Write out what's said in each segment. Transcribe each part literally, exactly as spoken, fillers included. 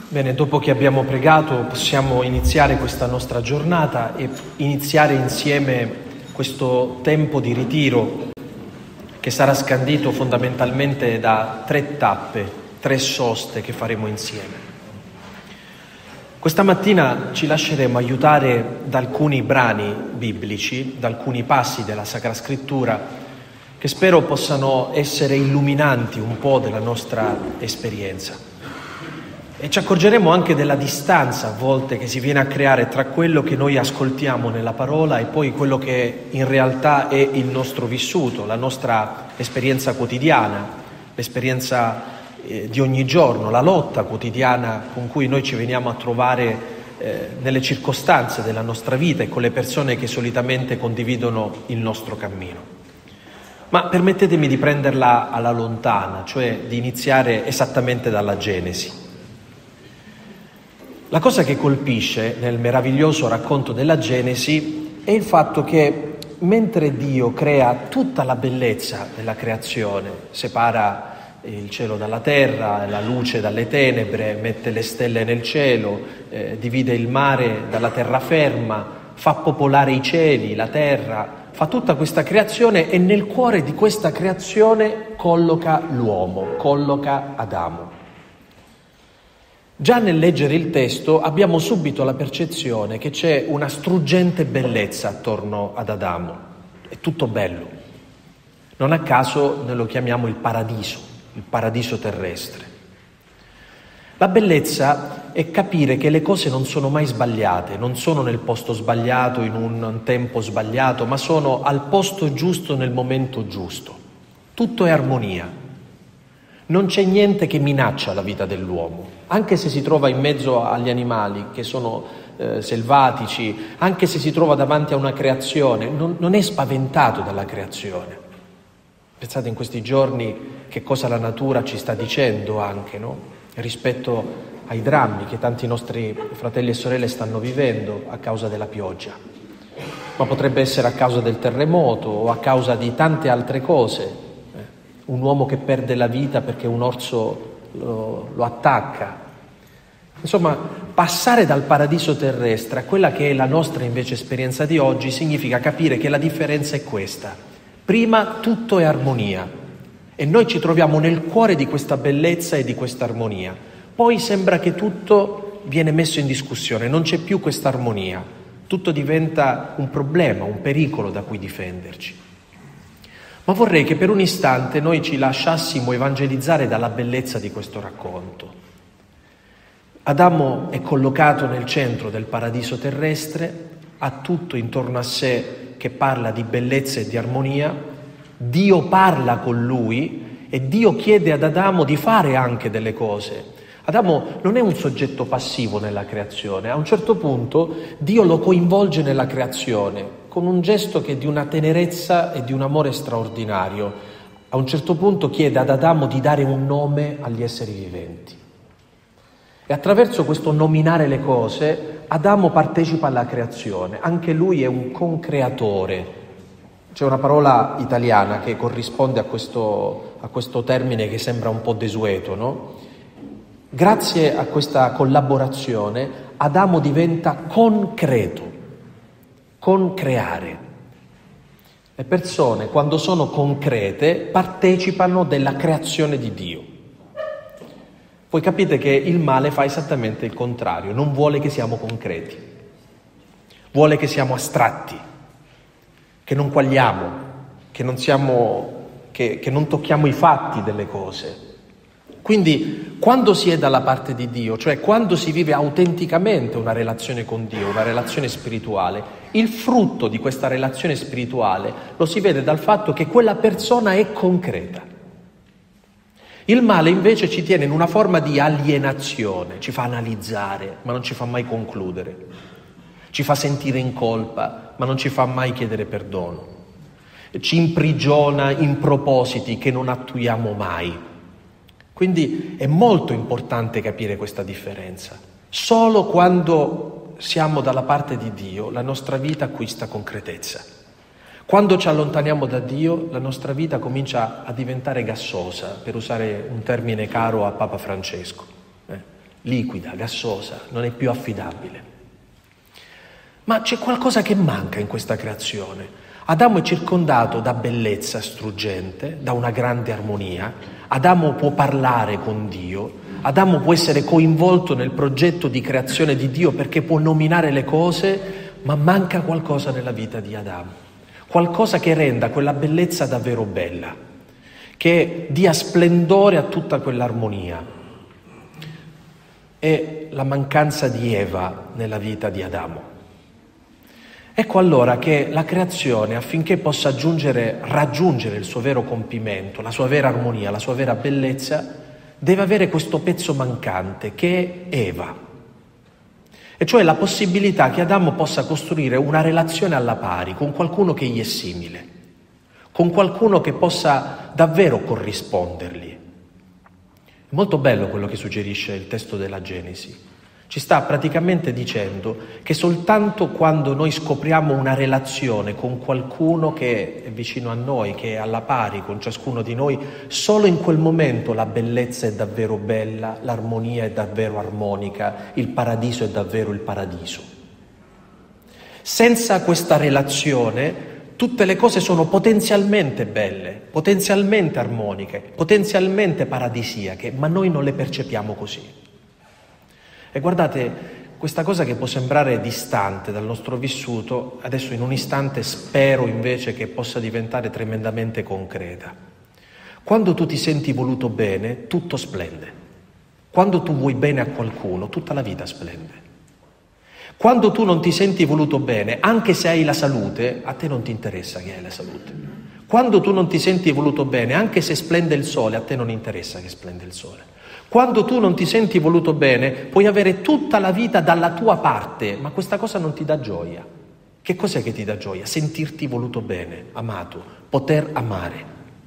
Bene, dopo che abbiamo pregato possiamo iniziare questa nostra giornata e iniziare insieme questo tempo di ritiro che sarà scandito fondamentalmente da tre tappe, tre soste che faremo insieme. Questa mattina ci lasceremo aiutare da alcuni brani biblici, da alcuni passi della Sacra Scrittura che spero possano essere illuminanti un po' della nostra esperienza. E ci accorgeremo anche della distanza a volte che si viene a creare tra quello che noi ascoltiamo nella parola e poi quello che in realtà è il nostro vissuto, la nostra esperienza quotidiana, l'esperienza eh, di ogni giorno, la lotta quotidiana con cui noi ci veniamo a trovare eh, nelle circostanze della nostra vita e con le persone che solitamente condividono il nostro cammino. Ma permettetemi di prenderla alla lontana, cioè di iniziare esattamente dalla Genesi. La cosa che colpisce nel meraviglioso racconto della Genesi è il fatto che mentre Dio crea tutta la bellezza della creazione, separa il cielo dalla terra, la luce dalle tenebre, mette le stelle nel cielo, eh, divide il mare dalla terraferma, fa popolare i cieli, la terra, fa tutta questa creazione e nel cuore di questa creazione colloca l'uomo, colloca Adamo. Già nel leggere il testo abbiamo subito la percezione che c'è una struggente bellezza attorno ad Adamo. È tutto bello. Non a caso noi lo chiamiamo il paradiso, il paradiso terrestre. La bellezza è capire che le cose non sono mai sbagliate, non sono nel posto sbagliato, in un tempo sbagliato, ma sono al posto giusto nel momento giusto. Tutto è armonia. Non c'è niente che minaccia la vita dell'uomo, anche se si trova in mezzo agli animali che sono eh, selvatici, anche se si trova davanti a una creazione, non, non è spaventato dalla creazione. Pensate in questi giorni che cosa la natura ci sta dicendo anche, no? Rispetto ai drammi che tanti nostri fratelli e sorelle stanno vivendo a causa della pioggia. Ma potrebbe essere a causa del terremoto o a causa di tante altre cose. Un uomo che perde la vita perché un orso lo, lo attacca. Insomma, passare dal paradiso terrestre a quella che è la nostra invece esperienza di oggi significa capire che la differenza è questa. Prima tutto è armonia e noi ci troviamo nel cuore di questa bellezza e di questa armonia. Poi sembra che tutto viene messo in discussione, non c'è più questa armonia. Tutto diventa un problema, un pericolo da cui difenderci. Ma vorrei che per un istante noi ci lasciassimo evangelizzare dalla bellezza di questo racconto. Adamo è collocato nel centro del paradiso terrestre, ha tutto intorno a sé che parla di bellezza e di armonia, Dio parla con lui e Dio chiede ad Adamo di fare anche delle cose. Adamo non è un soggetto passivo nella creazione, a un certo punto Dio lo coinvolge nella creazione con un gesto che è di una tenerezza e di un amore straordinario. A un certo punto chiede ad Adamo di dare un nome agli esseri viventi. E attraverso questo nominare le cose, Adamo partecipa alla creazione, anche lui è un concreatore. C'è una parola italiana che corrisponde a questo, a questo termine che sembra un po' desueto, no? Grazie a questa collaborazione Adamo diventa concreto, concreare. Le persone quando sono concrete partecipano della creazione di Dio. Voi capite che il male fa esattamente il contrario, non vuole che siamo concreti, vuole che siamo astratti, che non quagliamo, che non siamo, che, che non tocchiamo i fatti delle cose. Quindi quando si è dalla parte di Dio, cioè quando si vive autenticamente una relazione con Dio, una relazione spirituale, il frutto di questa relazione spirituale lo si vede dal fatto che quella persona è concreta. Il male invece ci tiene in una forma di alienazione, ci fa analizzare, ma non ci fa mai concludere, ci fa sentire in colpa, ma non ci fa mai chiedere perdono, ci imprigiona in propositi che non attuiamo mai. Quindi è molto importante capire questa differenza. Solo quando siamo dalla parte di Dio la nostra vita acquista concretezza. Quando ci allontaniamo da Dio la nostra vita comincia a diventare gassosa, per usare un termine caro a Papa Francesco. Eh? liquida, gassosa, non è più affidabile. Ma c'è qualcosa che manca in questa creazione. Adamo è circondato da bellezza struggente, da una grande armonia. Adamo può parlare con Dio. Adamo può essere coinvolto nel progetto di creazione di Dio perché può nominare le cose, ma manca qualcosa nella vita di Adamo. Qualcosa che renda quella bellezza davvero bella, che dia splendore a tutta quell'armonia. È la mancanza di Eva nella vita di Adamo. Ecco allora che la creazione, affinché possa giungere, raggiungere il suo vero compimento, la sua vera armonia, la sua vera bellezza, deve avere questo pezzo mancante che è Eva. E cioè la possibilità che Adamo possa costruire una relazione alla pari con qualcuno che gli è simile, con qualcuno che possa davvero corrispondergli. È molto bello quello che suggerisce il testo della Genesi. Ci sta praticamente dicendo che soltanto quando noi scopriamo una relazione con qualcuno che è vicino a noi, che è alla pari con ciascuno di noi, solo in quel momento la bellezza è davvero bella, l'armonia è davvero armonica, il paradiso è davvero il paradiso. Senza questa relazione tutte le cose sono potenzialmente belle, potenzialmente armoniche, potenzialmente paradisiache, ma noi non le percepiamo così. E guardate, questa cosa che può sembrare distante dal nostro vissuto, adesso in un istante spero invece che possa diventare tremendamente concreta. Quando tu ti senti voluto bene, tutto splende. Quando tu vuoi bene a qualcuno, tutta la vita splende. Quando tu non ti senti voluto bene, anche se hai la salute, a te non ti interessa che hai la salute. Quando tu non ti senti voluto bene, anche se splende il sole, a te non interessa che splende il sole. Quando tu non ti senti voluto bene, puoi avere tutta la vita dalla tua parte, ma questa cosa non ti dà gioia. Che cos'è che ti dà gioia? Sentirti voluto bene, amato, poter amare.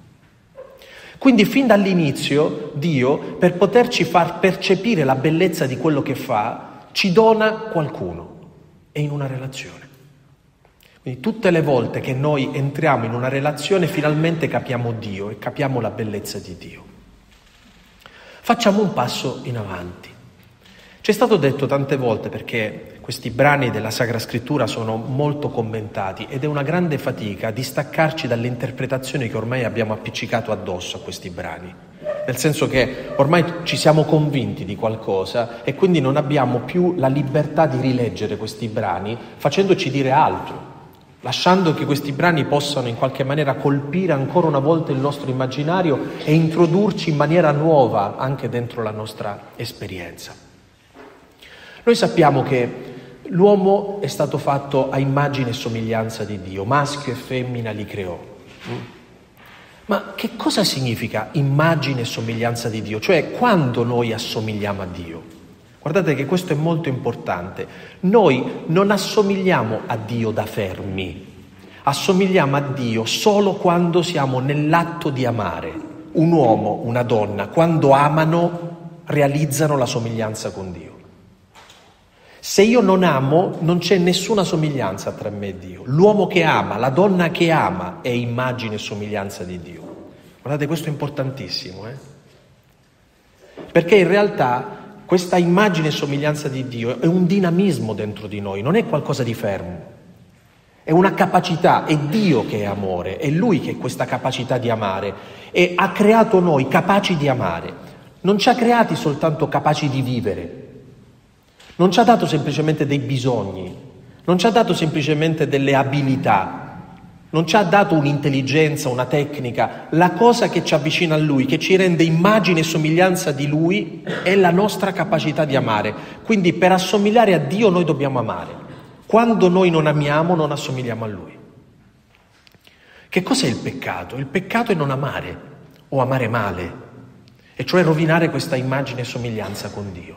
Quindi fin dall'inizio Dio, per poterci far percepire la bellezza di quello che fa, ci dona qualcuno e in una relazione. Quindi tutte le volte che noi entriamo in una relazione finalmente capiamo Dio e capiamo la bellezza di Dio. Facciamo un passo in avanti. Ci è stato detto tante volte, perché questi brani della Sacra Scrittura sono molto commentati ed è una grande fatica distaccarci dalle interpretazioni che ormai abbiamo appiccicato addosso a questi brani. Nel senso che ormai ci siamo convinti di qualcosa e quindi non abbiamo più la libertà di rileggere questi brani facendoci dire altro, lasciando che questi brani possano in qualche maniera colpire ancora una volta il nostro immaginario e introdurci in maniera nuova anche dentro la nostra esperienza. Noi sappiamo che l'uomo è stato fatto a immagine e somiglianza di Dio, maschio e femmina li creò. Ma che cosa significa immagine e somiglianza di Dio? Cioè, quando noi assomigliamo a Dio? Guardate che questo è molto importante. Noi non assomigliamo a Dio da fermi, assomigliamo a Dio solo quando siamo nell'atto di amare. Un uomo, una donna, quando amano, realizzano la somiglianza con Dio. Se io non amo, non c'è nessuna somiglianza tra me e Dio. L'uomo che ama, la donna che ama, è immagine e somiglianza di Dio. Guardate, questo è importantissimo, eh? Perché in realtà questa immagine e somiglianza di Dio è un dinamismo dentro di noi, non è qualcosa di fermo. È una capacità, è Dio che è amore, è Lui che ha questa capacità di amare e ha creato noi capaci di amare. Non ci ha creati soltanto capaci di vivere. Non ci ha dato semplicemente dei bisogni, non ci ha dato semplicemente delle abilità, non ci ha dato un'intelligenza, una tecnica. La cosa che ci avvicina a Lui, che ci rende immagine e somiglianza di Lui, è la nostra capacità di amare. Quindi per assomigliare a Dio noi dobbiamo amare. Quando noi non amiamo, non assomigliamo a Lui. Che cos'è il peccato? Il peccato è non amare o amare male, e cioè rovinare questa immagine e somiglianza con Dio.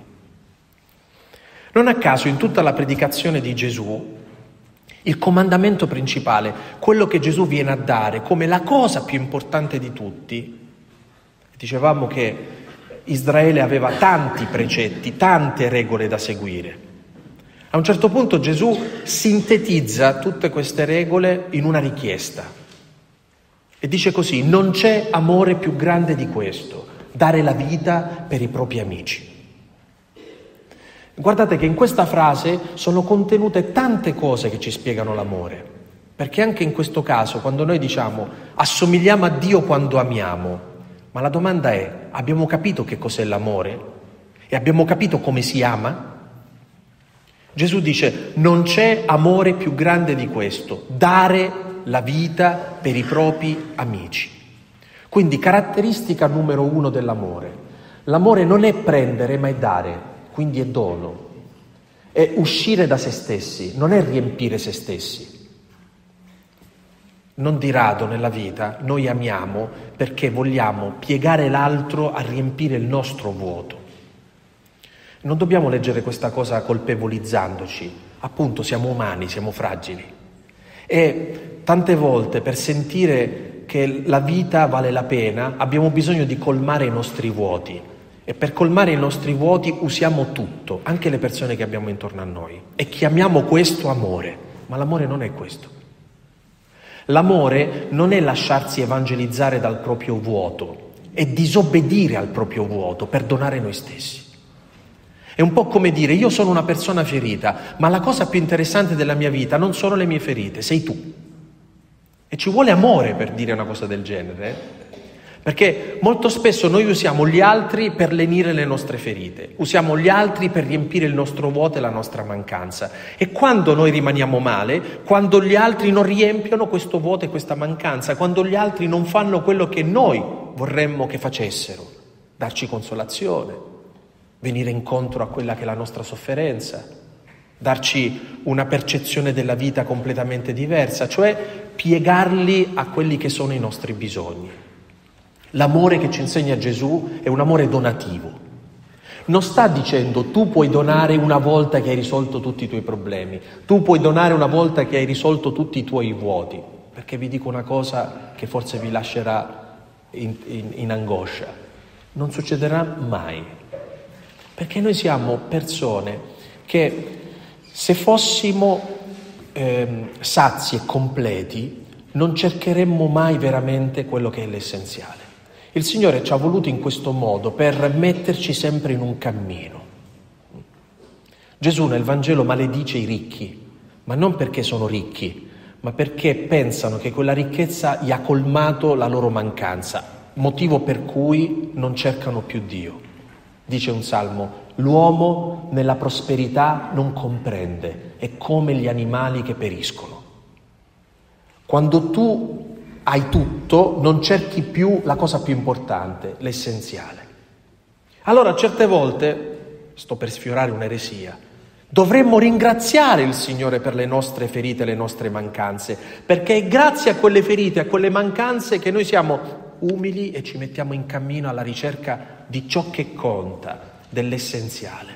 Non a caso in tutta la predicazione di Gesù, il comandamento principale, quello che Gesù viene a dare come la cosa più importante di tutti, dicevamo che Israele aveva tanti precetti, tante regole da seguire. A un certo punto Gesù sintetizza tutte queste regole in una richiesta e dice così: non c'è amore più grande di questo, dare la vita per i propri amici. Guardate che in questa frase sono contenute tante cose che ci spiegano l'amore, perché anche in questo caso, quando noi diciamo assomigliamo a Dio quando amiamo, ma la domanda è: abbiamo capito che cos'è l'amore? E abbiamo capito come si ama? Gesù dice: non c'è amore più grande di questo, dare la vita per i propri amici. Quindi caratteristica numero uno dell'amore: l'amore non è prendere ma è dare, quindi è dono, è uscire da se stessi, non è riempire se stessi. Non di rado nella vita noi amiamo perché vogliamo piegare l'altro a riempire il nostro vuoto. Non dobbiamo leggere questa cosa colpevolizzandoci, appunto siamo umani, siamo fragili. E tante volte per sentire che la vita vale la pena abbiamo bisogno di colmare i nostri vuoti. E per colmare i nostri vuoti usiamo tutto, anche le persone che abbiamo intorno a noi. E chiamiamo questo amore, ma l'amore non è questo. L'amore non è lasciarsi evangelizzare dal proprio vuoto, è disobbedire al proprio vuoto per donare noi stessi. È un po' come dire: io sono una persona ferita, ma la cosa più interessante della mia vita non sono le mie ferite, sei tu. E ci vuole amore per dire una cosa del genere, eh? Perché molto spesso noi usiamo gli altri per lenire le nostre ferite, usiamo gli altri per riempire il nostro vuoto e la nostra mancanza. E quando noi rimaniamo male, quando gli altri non riempiono questo vuoto e questa mancanza, quando gli altri non fanno quello che noi vorremmo che facessero, darci consolazione, venire incontro a quella che è la nostra sofferenza, darci una percezione della vita completamente diversa, cioè piegarli a quelli che sono i nostri bisogni. L'amore che ci insegna Gesù è un amore donativo. Non sta dicendo: tu puoi donare una volta che hai risolto tutti i tuoi problemi, tu puoi donare una volta che hai risolto tutti i tuoi vuoti, perché vi dico una cosa che forse vi lascerà in, in, in angoscia: non succederà mai, perché noi siamo persone che, se fossimo eh, sazi e completi, non cercheremmo mai veramente quello che è l'essenziale. Il Signore ci ha voluto in questo modo per metterci sempre in un cammino. Gesù nel Vangelo maledice i ricchi, ma non perché sono ricchi, ma perché pensano che quella ricchezza gli ha colmato la loro mancanza, motivo per cui non cercano più Dio. Dice un salmo: l'uomo nella prosperità non comprende, è come gli animali che periscono. Quando tu hai tutto, non cerchi più la cosa più importante, l'essenziale. Allora certe volte, sto per sfiorare un'eresia, dovremmo ringraziare il Signore per le nostre ferite e le nostre mancanze, perché è grazie a quelle ferite, a quelle mancanze che noi siamo umili e ci mettiamo in cammino alla ricerca di ciò che conta, dell'essenziale.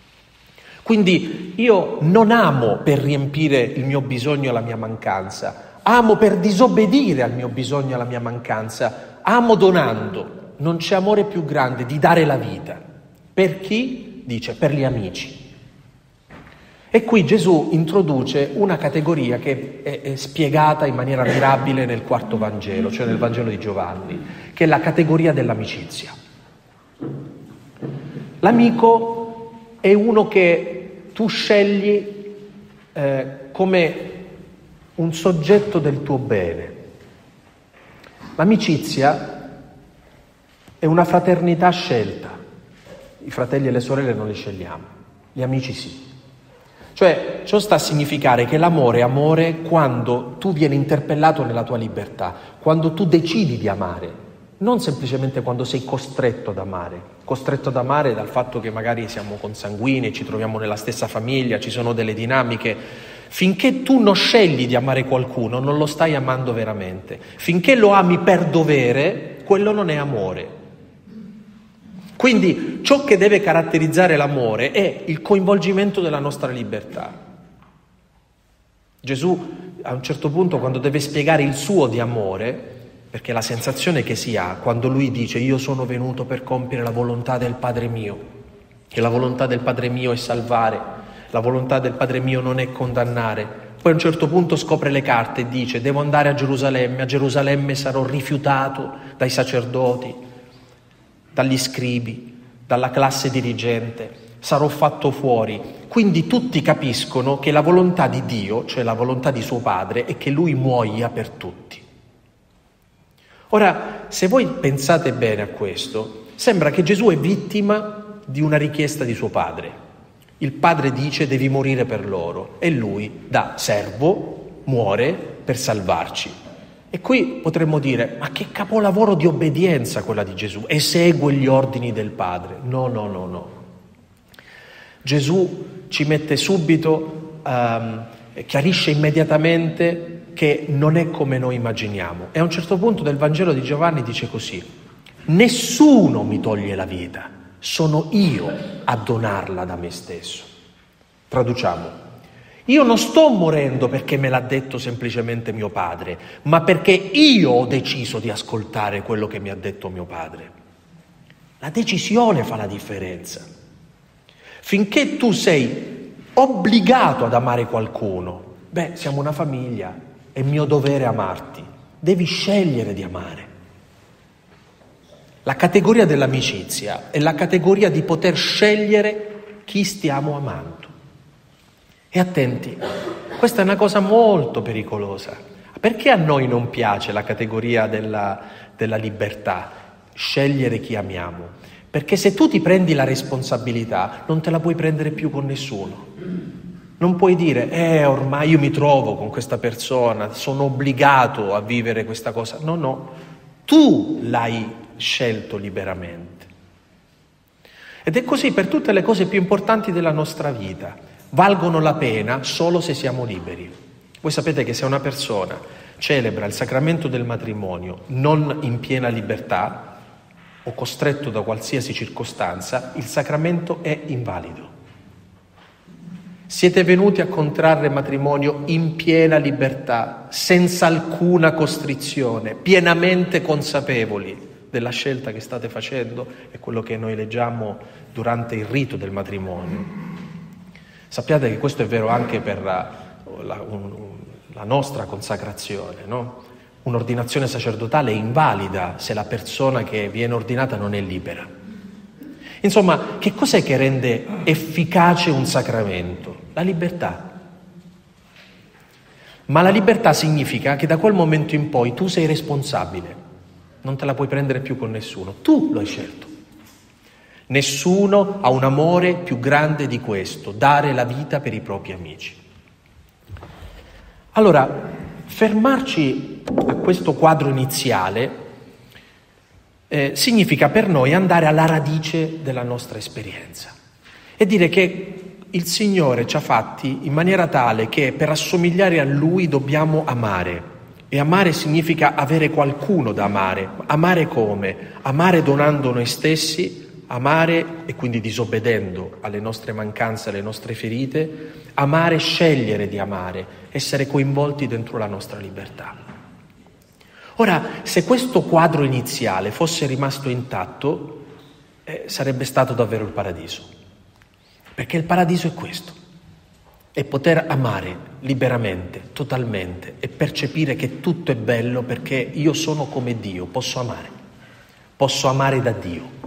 Quindi io non amo per riempire il mio bisogno e la mia mancanza, amo per disobbedire al mio bisogno e alla mia mancanza, amo donando. Non c'è amore più grande di dare la vita. Per chi? Dice: per gli amici. E qui Gesù introduce una categoria che è, è spiegata in maniera mirabile nel quarto Vangelo, cioè nel Vangelo di Giovanni, che è la categoria dell'amicizia. L'amico è uno che tu scegli eh, come un soggetto del tuo bene. L'amicizia è una fraternità scelta. I fratelli e le sorelle non li scegliamo, gli amici sì. Cioè, ciò sta a significare che l'amore è amore quando tu vieni interpellato nella tua libertà, quando tu decidi di amare, non semplicemente quando sei costretto ad amare, costretto ad amare dal fatto che magari siamo consanguinei, ci troviamo nella stessa famiglia, ci sono delle dinamiche. Finché tu non scegli di amare qualcuno, non lo stai amando veramente. Finché lo ami per dovere, quello non è amore. Quindi ciò che deve caratterizzare l'amore è il coinvolgimento della nostra libertà. Gesù a un certo punto, quando deve spiegare il suo di amore, perché la sensazione che si ha quando lui dice: io sono venuto per compiere la volontà del Padre mio, che la volontà del Padre mio è salvare, la volontà del Padre mio non è condannare. Poi a un certo punto scopre le carte e dice: devo andare a Gerusalemme, a Gerusalemme sarò rifiutato dai sacerdoti, dagli scribi, dalla classe dirigente, sarò fatto fuori. Quindi tutti capiscono che la volontà di Dio, cioè la volontà di suo Padre, è che Lui muoia per tutti. Ora, se voi pensate bene a questo, sembra che Gesù è vittima di una richiesta di suo Padre. Il Padre dice devi morire per loro e Lui, da servo, muore per salvarci. E qui potremmo dire, ma che capolavoro di obbedienza quella di Gesù, esegue gli ordini del Padre. No, no, no, no. Gesù ci mette subito, um, chiarisce immediatamente che non è come noi immaginiamo. E a un certo punto del Vangelo di Giovanni dice così: nessuno mi toglie la vita, sono io a donarla da me stesso. Traduciamo: io non sto morendo perché me l'ha detto semplicemente mio padre, ma perché io ho deciso di ascoltare quello che mi ha detto mio padre. La decisione fa la differenza. Finché tu sei obbligato ad amare qualcuno, beh, siamo una famiglia, è mio dovere amarti, devi scegliere di amare. La categoria dell'amicizia è la categoria di poter scegliere chi stiamo amando. E attenti, questa è una cosa molto pericolosa. Perché a noi non piace la categoria della, della libertà, scegliere chi amiamo? Perché se tu ti prendi la responsabilità, non te la puoi prendere più con nessuno. Non puoi dire, eh, ormai io mi trovo con questa persona, sono obbligato a vivere questa cosa. No, no, tu l'hai scelto liberamente. Ed è così per tutte le cose più importanti della nostra vita. Valgono la pena solo se siamo liberi. Voi sapete che se una persona celebra il sacramento del matrimonio non in piena libertà o costretto da qualsiasi circostanza, il sacramento è invalido. Siete venuti a contrarre matrimonio in piena libertà, senza alcuna costrizione, pienamente consapevoli della scelta che state facendo e quello che noi leggiamo durante il rito del matrimonio. Sappiate che questo è vero anche per la, la, un, la nostra consacrazione, no? Un'ordinazione sacerdotale è invalida se la persona che viene ordinata non è libera. Insomma, che cos'è che rende efficace un sacramento? La libertà. Ma la libertà significa che da quel momento in poi tu sei responsabile, non te la puoi prendere più con nessuno, tu lo hai scelto. Nessuno ha un amore più grande di questo, dare la vita per i propri amici. Allora, fermarci a questo quadro iniziale eh, significa per noi andare alla radice della nostra esperienza e dire che il Signore ci ha fatti in maniera tale che per assomigliare a Lui dobbiamo amare. E amare significa avere qualcuno da amare. Amare come? Amare donando noi stessi, amare e quindi disobbedendo alle nostre mancanze, alle nostre ferite, amare, scegliere di amare, essere coinvolti dentro la nostra libertà. Ora, se questo quadro iniziale fosse rimasto intatto, eh, sarebbe stato davvero il paradiso. Perché il paradiso è questo, è poter amare liberamente, totalmente e percepire che tutto è bello perché io sono come Dio, posso amare, posso amare da Dio.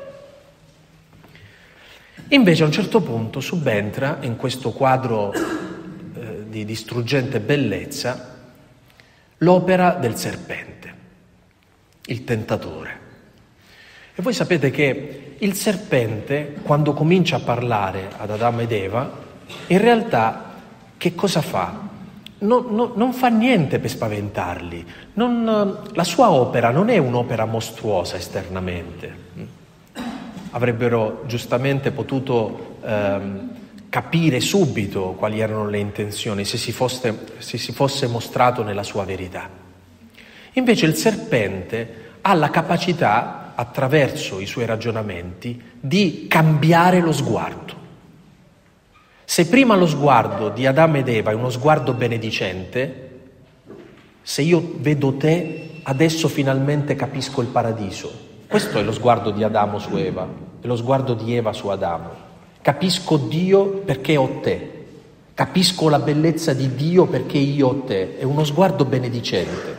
Invece a un certo punto subentra in questo quadro eh, di distruggente bellezza l'opera del serpente, il tentatore. E voi sapete che il serpente, quando comincia a parlare ad Adamo ed Eva, in realtà che cosa fa? Non, non, non fa niente per spaventarli. Non, la sua opera non è un'opera mostruosa esternamente. Avrebbero giustamente potuto ehm, capire subito quali erano le intenzioni se si, fosse, se si fosse mostrato nella sua verità. Invece il serpente ha la capacità, attraverso i suoi ragionamenti, di cambiare lo sguardo. Se prima lo sguardo di Adamo ed Eva è uno sguardo benedicente, se io vedo te, adesso finalmente capisco il paradiso. Questo è lo sguardo di Adamo su Eva, è lo sguardo di Eva su Adamo. Capisco Dio perché ho te, capisco la bellezza di Dio perché io ho te. È uno sguardo benedicente.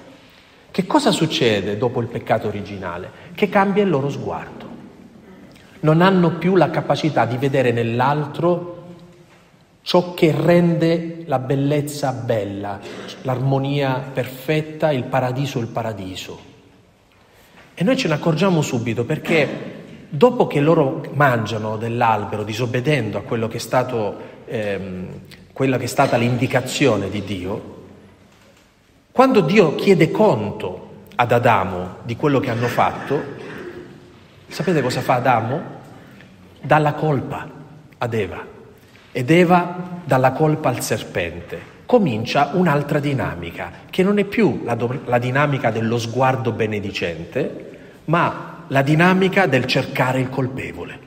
Che cosa succede dopo il peccato originale? Che cambia il loro sguardo. non hanno più la capacità di vedere nell'altro ciò che rende la bellezza bella, l'armonia perfetta, il paradiso il paradiso. E noi ce ne accorgiamo subito perché dopo che loro mangiano dell'albero disobbedendo a quello che è stato, ehm, quella che è stata l'indicazione di Dio, quando Dio chiede conto ad Adamo di quello che hanno fatto, sapete cosa fa Adamo? Dà la colpa ad Eva ed Eva dà la colpa al serpente. Comincia un'altra dinamica che non è più la, do- la dinamica dello sguardo benedicente, ma la dinamica del cercare il colpevole.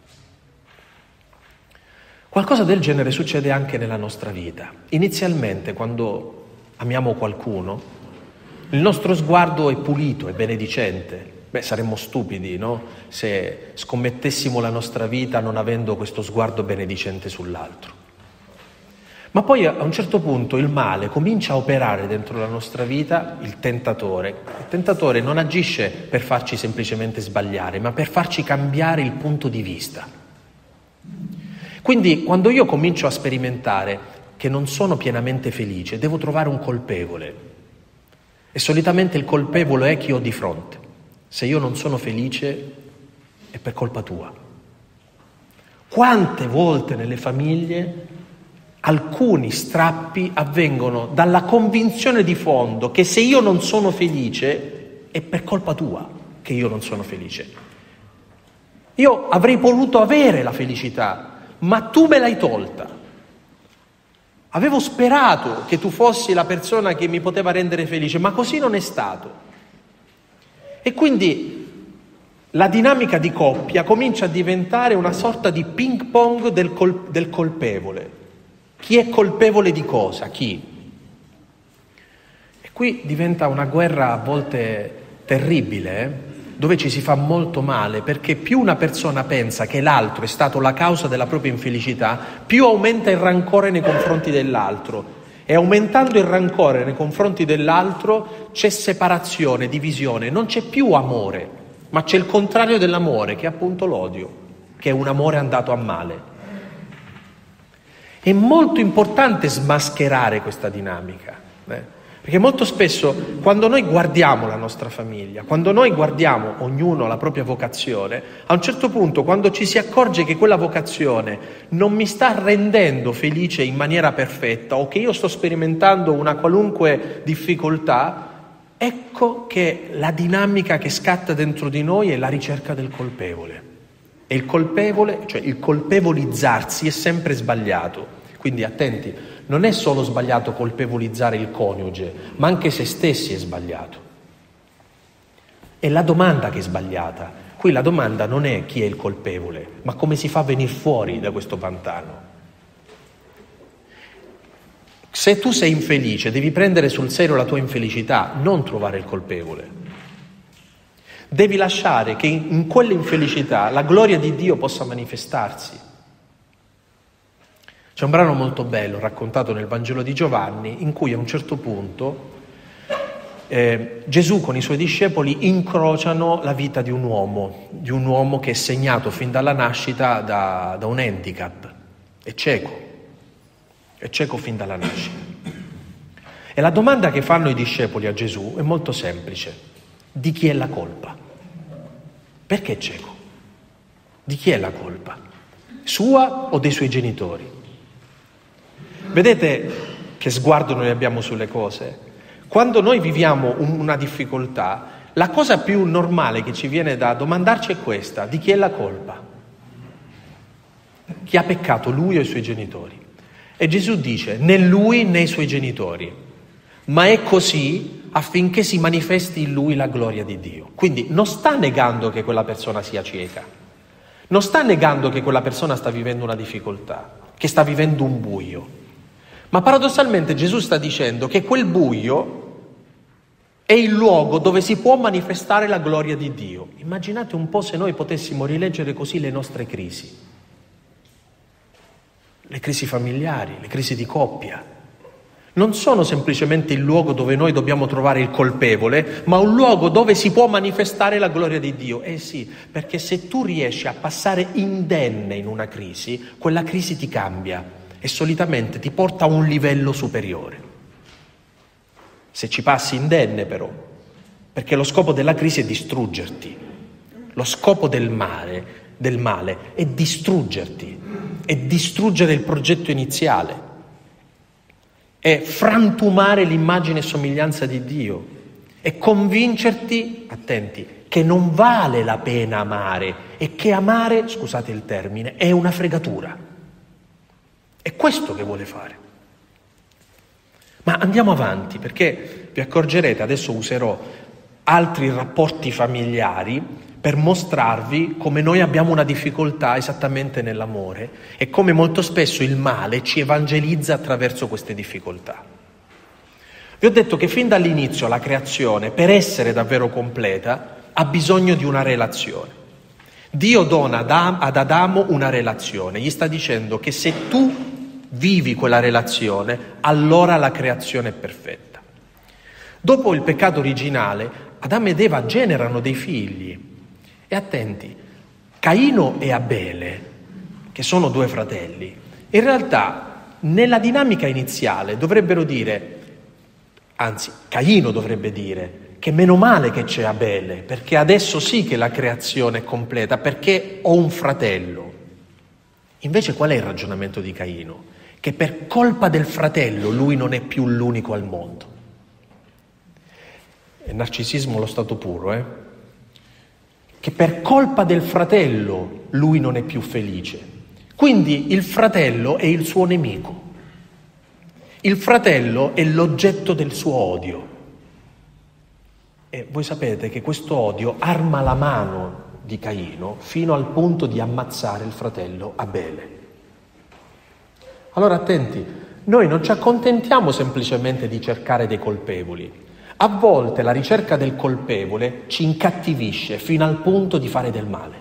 Qualcosa del genere succede anche nella nostra vita. Inizialmente, quando amiamo qualcuno, il nostro sguardo è pulito, è benedicente. Beh, saremmo stupidi, no? Se scommettessimo la nostra vita non avendo questo sguardo benedicente sull'altro. Ma poi a un certo punto il male comincia a operare dentro la nostra vita, il tentatore. Il tentatore non agisce per farci semplicemente sbagliare, ma per farci cambiare il punto di vista. Quindi quando io comincio a sperimentare che non sono pienamente felice, devo trovare un colpevole. E solitamente il colpevole è chi ho di fronte. Se io non sono felice è per colpa tua. Quante volte nelle famiglie alcuni strappi avvengono dalla convinzione di fondo che se io non sono felice è per colpa tua che io non sono felice. Io avrei voluto avere la felicità, ma tu me l'hai tolta. Avevo sperato che tu fossi la persona che mi poteva rendere felice, ma così non è stato. E quindi la dinamica di coppia comincia a diventare una sorta di ping pong del, col- del colpevole. Chi è colpevole di cosa? Chi? E qui diventa una guerra a volte terribile, eh? Dove ci si fa molto male, perché più una persona pensa che l'altro è stato la causa della propria infelicità, più aumenta il rancore nei confronti dell'altro. E aumentando il rancore nei confronti dell'altro c'è separazione, divisione, non c'è più amore, ma c'è il contrario dell'amore, che è appunto l'odio, che è un amore andato a male. È molto importante smascherare questa dinamica, eh? Perché molto spesso quando noi guardiamo la nostra famiglia, quando noi guardiamo ognuno la propria vocazione, a un certo punto quando ci si accorge che quella vocazione non mi sta rendendo felice in maniera perfetta o che io sto sperimentando una qualunque difficoltà, ecco che la dinamica che scatta dentro di noi è la ricerca del colpevole. E il colpevole, cioè il colpevolizzarsi è sempre sbagliato. Quindi attenti, non è solo sbagliato colpevolizzare il coniuge, ma anche se stessi è sbagliato. È la domanda che è sbagliata. Qui la domanda non è chi è il colpevole, ma come si fa a venire fuori da questo pantano. Se tu sei infelice, devi prendere sul serio la tua infelicità, non trovare il colpevole. Devi lasciare che in, in quell'infelicità la gloria di Dio possa manifestarsi. C'è un brano molto bello raccontato nel Vangelo di Giovanni in cui a un certo punto eh, Gesù con i suoi discepoli incrociano la vita di un uomo, di un uomo che è segnato fin dalla nascita da, da un handicap, è cieco, è cieco fin dalla nascita. E la domanda che fanno i discepoli a Gesù è molto semplice: di chi è la colpa? Perché è cieco? Di chi è la colpa? Sua o dei suoi genitori? Vedete che sguardo noi abbiamo sulle cose? Quando noi viviamo una difficoltà, la cosa più normale che ci viene da domandarci è questa: di chi è la colpa? Chi ha peccato, lui o i suoi genitori? E Gesù dice: né lui né i suoi genitori, ma è così affinché si manifesti in lui la gloria di Dio. Quindi non sta negando che quella persona sia cieca, non sta negando che quella persona sta vivendo una difficoltà, che sta vivendo un buio. Ma paradossalmente Gesù sta dicendo che quel buio è il luogo dove si può manifestare la gloria di Dio. Immaginate un po' se noi potessimo rileggere così le nostre crisi, le crisi familiari, le crisi di coppia, non sono semplicemente il luogo dove noi dobbiamo trovare il colpevole, ma un luogo dove si può manifestare la gloria di Dio. Eh sì, perché se tu riesci a passare indenne in una crisi, quella crisi ti cambia e solitamente ti porta a un livello superiore. Se ci passi indenne però, perché lo scopo della crisi è distruggerti. Lo scopo del male, del male è distruggerti, è distruggere il progetto iniziale, è frantumare l'immagine e somiglianza di Dio, è convincerti, attenti, che non vale la pena amare e che amare, scusate il termine, è una fregatura. È questo che vuole fare. Ma andiamo avanti, perché vi accorgerete, adesso userò altri rapporti familiari per mostrarvi come noi abbiamo una difficoltà esattamente nell'amore e come molto spesso il male ci evangelizza attraverso queste difficoltà. Vi ho detto che fin dall'inizio la creazione, per essere davvero completa, ha bisogno di una relazione. Dio dona ad Adamo una relazione, gli sta dicendo che se tu vivi quella relazione, allora la creazione è perfetta. Dopo il peccato originale, Adamo ed Eva generano dei figli. E attenti, Caino e Abele, che sono due fratelli, in realtà nella dinamica iniziale dovrebbero dire, anzi Caino dovrebbe dire, che meno male che c'è Abele, perché adesso sì che la creazione è completa, perché ho un fratello. Invece qual è il ragionamento di Caino? Che per colpa del fratello lui non è più l'unico al mondo. È narcisismo allo stato puro, eh? Che per colpa del fratello lui non è più felice. Quindi il fratello è il suo nemico. Il fratello è l'oggetto del suo odio. E voi sapete che questo odio arma la mano di Caino fino al punto di ammazzare il fratello Abele. Allora attenti, noi non ci accontentiamo semplicemente di cercare dei colpevoli. A volte la ricerca del colpevole ci incattivisce fino al punto di fare del male.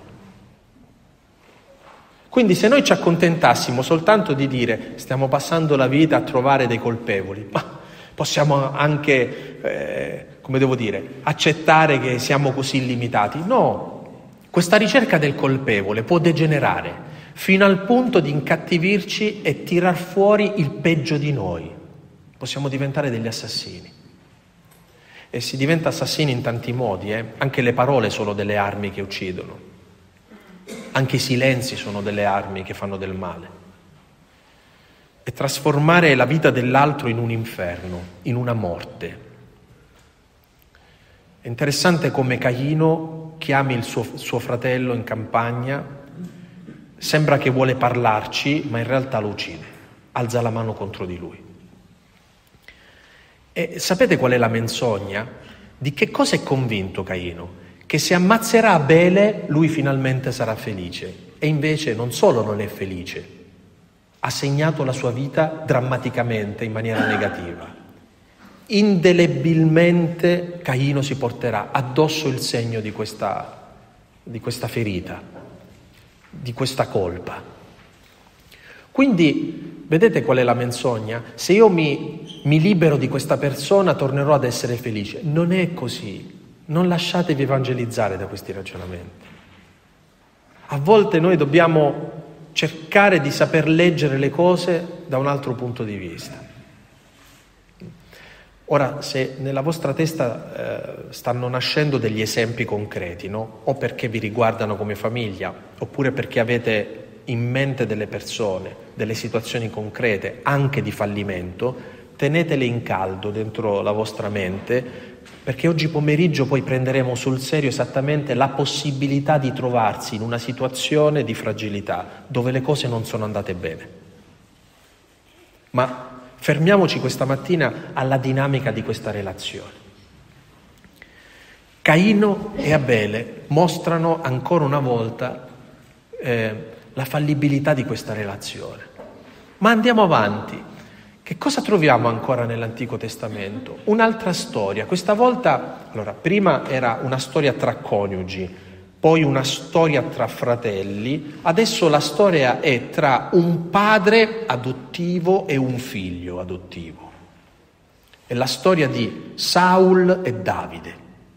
Quindi se noi ci accontentassimo soltanto di dire stiamo passando la vita a trovare dei colpevoli, ma possiamo anche, eh, come devo dire, accettare che siamo così limitati. No, questa ricerca del colpevole può degenerare fino al punto di incattivirci e tirar fuori il peggio di noi. Possiamo diventare degli assassini. E si diventa assassini in tanti modi, eh? Anche le parole sono delle armi che uccidono, anche i silenzi sono delle armi che fanno del male. E trasformare la vita dell'altro in un inferno, in una morte. È interessante come Caino chiami il suo, suo fratello in campagna, sembra che vuole parlarci, ma in realtà lo uccide, alza la mano contro di lui. E sapete qual è la menzogna? Di che cosa è convinto Caino? Che se ammazzerà Abele lui finalmente sarà felice. E invece non solo non è felice, ha segnato la sua vita drammaticamente in maniera negativa. Indelebilmente Caino si porterà addosso il segno di questa, di questa ferita, di questa colpa. Quindi vedete qual è la menzogna? Se io mi, mi libero di questa persona tornerò ad essere felice. Non è così. Non lasciatevi evangelizzare da questi ragionamenti. A volte noi dobbiamo cercare di saper leggere le cose da un altro punto di vista. Ora, se nella vostra testa eh, stanno nascendo degli esempi concreti, no? O perché vi riguardano come famiglia, oppure perché avete in mente delle persone, delle situazioni concrete, anche di fallimento, tenetele in caldo dentro la vostra mente, perché oggi pomeriggio poi prenderemo sul serio esattamente la possibilità di trovarsi in una situazione di fragilità, dove le cose non sono andate bene. Ma fermiamoci questa mattina alla dinamica di questa relazione. Caino e Abele mostrano ancora una volta eh, la fallibilità di questa relazione. Ma andiamo avanti. Che cosa troviamo ancora nell'Antico Testamento? Un'altra storia. Questa volta, allora, prima era una storia tra coniugi, poi una storia tra fratelli, adesso la storia è tra un padre adottivo e un figlio adottivo. È la storia di Saul e Davide.